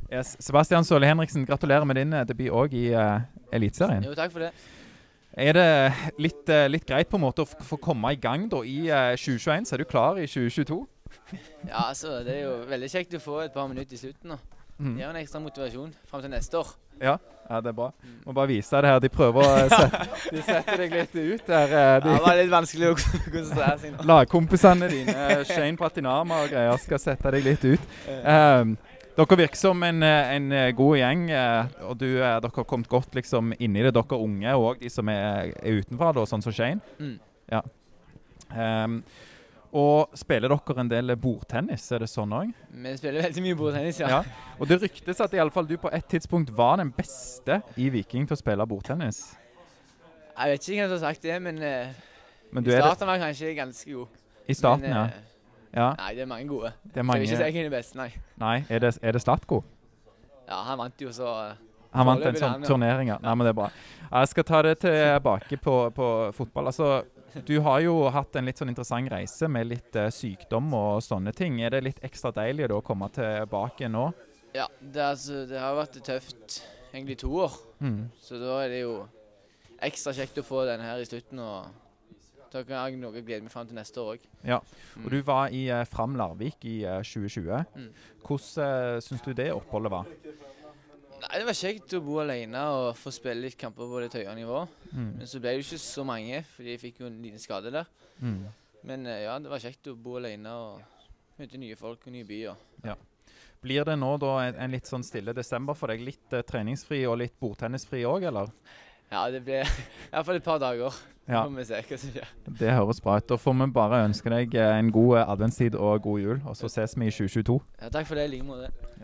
Yes. Sebastian Sørli Henriksen, gratulerer med din debut også i Eliteserien. Jo, takk for det. Er det litt greit på en måte å få komme i gang da i 2021, så er du klar i 2022? Ja, altså, det er jo veldig kjekt å få et par minutter i slutten nå. Det gir en ekstra motivasjon frem til neste år. Ja, det er bra. Må bare vise deg det her. De prøver å de setter deg litt ut der. Det var litt vanskelig å konsentrere seg nå. Lagkompisene dine, Shane Patinama og greier, skal sette deg litt ut. Dere virker som en god gjeng, og dere har kommet godt liksom inn i det. Dere unge og de som er utenfor, da, sånn som Shane. Ja. Og spiller dere en del bordtennis, er det sånn også? Vi spiller veldig mye bordtennis, ja. Og det ryktes at i alle fall du på et tidspunkt var den beste i Viking til å spille bordtennis. Jeg vet ikke hvem som har sagt det, men i starten var kanskje ganske god. I starten, ja. Nei, det er mange gode. Det er mange. Jeg vil ikke si hvem er best, nei. Nei, er det Slatko? Ja, han vant jo så... Han vant en sånn turnering, ja. Nei, men det er bra. Jeg skal ta det tilbake på fotball. Altså, du har jo hatt en litt sånn interessant reise med litt sykdom og sånne ting. Er det litt ekstra deilig da å komme tilbake nå? Ja, det har vært tøft egentlig 2 år. Så da er det jo ekstra kjekt å få denne her i slutten, og da kan jeg noe glede meg frem til neste år også. Ja, og du var i Fram Larvik i 2020. Hvordan synes du det oppholdet var? Nei, det var kjekt å bo alene og få spille litt kamper på det høye nivå. Men så ble det jo ikke så mange, fordi jeg fikk jo en liten skade der. Men ja, det var kjekt å bo alene og møte nye folk og nye byer. Ja. Blir det nå da en litt sånn stille desember for deg? Litt treningsfri og litt bordtennisfri også, eller? Ja, det blir i hvert fall et par dager. Ja. Får vi se hva som skjer. Det høres bra ut. Da får vi bare ønske deg en god adventstid og god jul, og så ses vi i 2022. Ja, takk for det, i like måte.